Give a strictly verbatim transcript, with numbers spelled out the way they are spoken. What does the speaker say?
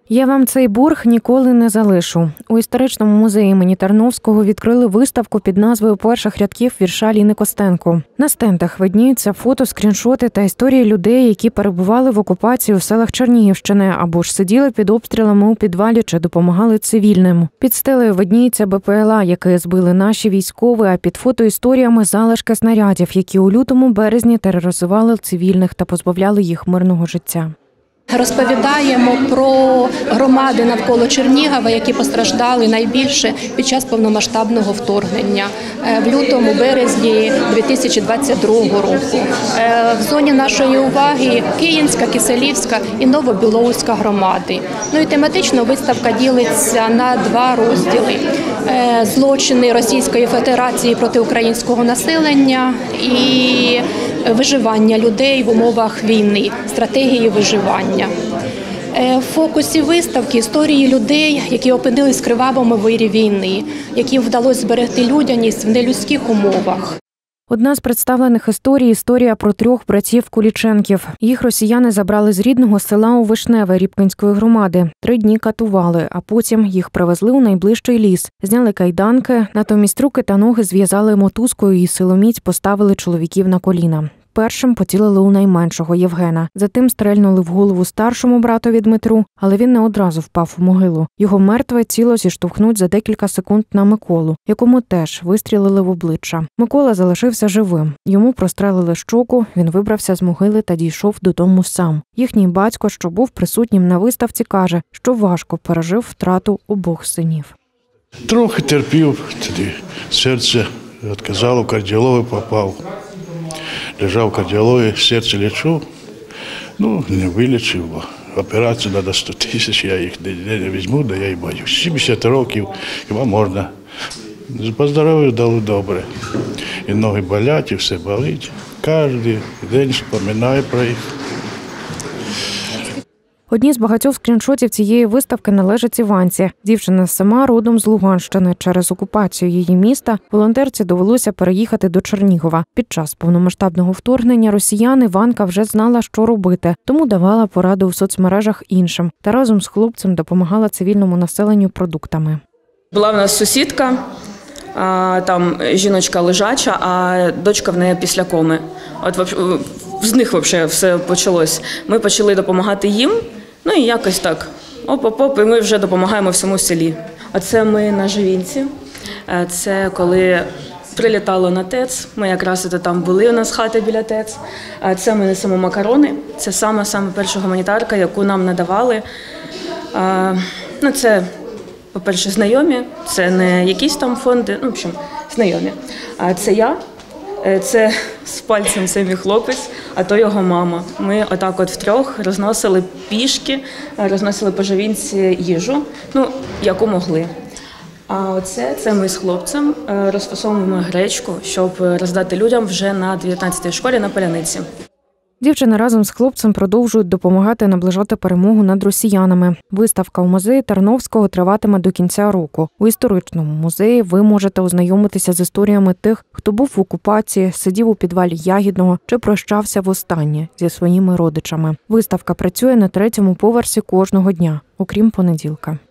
«Я вам цей борг ніколи не залишу». У історичному музеї імені Тарновського відкрили виставку під назвою «Перших рядків вірша Ліни Костенко». На стендах видніються фото, скріншоти та історії людей, які перебували в окупації у селах Чернігівщини або ж сиділи під обстрілами у підвалі чи допомагали цивільним. Під стелею видніється Бе Пе Еле А, яке збили наші військові, а під фотоісторіями залишки снарядів, які у лютому-березні тероризували цивільних та позбавляли їх мирного життя. Розповідаємо про громади навколо Чернігова, які постраждали найбільше під час повномасштабного вторгнення в лютому-березні дві тисячі двадцять другого року. В зоні нашої уваги Київська, Киселівська і Новобілоуська громади. Ну і тематично виставка ділиться на два розділи: злочини Російської Федерації проти українського населення і виживання людей в умовах війни, стратегії виживання. В фокусі виставки історії людей, які опинились в кривавому вирі війни, яким вдалося зберегти людяність в нелюдських умовах. Одна з представлених історій – історія про трьох братів Куліченків. Їх росіяни забрали з рідного села у Вишневе Рібкінської громади. Три дні катували, а потім їх привезли у найближчий ліс. Зняли кайданки, натомість руки та ноги зв'язали мотузкою і силоміць поставили чоловіків на коліна. Першим поцілили у найменшого Євгена. Затим стрельнули в голову старшому братові Дмитру, але він не одразу впав у могилу. Його мертве тіло зіштовхнуть за декілька секунд на Миколу, якому теж вистрілили в обличчя. Микола залишився живим. Йому прострелили щоку, він вибрався з могили та дійшов додому сам. Їхній батько, що був присутнім на виставці, каже, що важко пережив втрату обох синів. Трохи терпів, тоді серце відказало, кардіологію попав. Лежав в кардіології, серце лічу, ну, не вилічив, бо операцію треба сто тисяч, я їх не, не візьму, да я й боюсь. сімдесят років, хіба можна. По здоров'ю дали добре. І ноги болять, і все болить. Кожен день споминаю про їх. Одні з багатьох скріншотів цієї виставки належать Іванці. Дівчина сама родом з Луганщини. Через окупацію її міста волонтерці довелося переїхати до Чернігова. Під час повномасштабного вторгнення росіян Іванка вже знала, що робити, тому давала пораду в соцмережах іншим та разом з хлопцем допомагала цивільному населенню продуктами. Була в нас сусідка, там жіночка лежача, а дочка в неї після коми. От з них взагалі все почалось. Ми почали допомагати їм, ну і якось так, оп-оп-оп, і ми вже допомагаємо всьому селі. А це ми на Живінці, це коли прилітало на ТЕЦ, ми якраз там були, у нас хати біля ТЕЦ. Це ми несемо макарони, це саме-саме перша гуманітарка, яку нам надавали. Ну, це, по-перше, знайомі, це не якісь там фонди, ну, в общем, знайомі. А це я. Це з пальцем це мій хлопець, а то його мама. Ми отак от втрьох розносили пішки, розносили по Живінці їжу, ну, яку могли. А оце, це ми з хлопцем розфасовуємо гречку, щоб роздати людям вже на дев'ятнадцятій школі на Поляниці. Дівчина разом з хлопцем продовжують допомагати наближати перемогу над росіянами. Виставка у музеї Тарновського триватиме до кінця року. У історичному музеї ви можете ознайомитися з історіями тих, хто був в окупації, сидів у підвалі Ягідного чи прощався востаннє зі своїми родичами. Виставка працює на третьому поверсі кожного дня, окрім понеділка.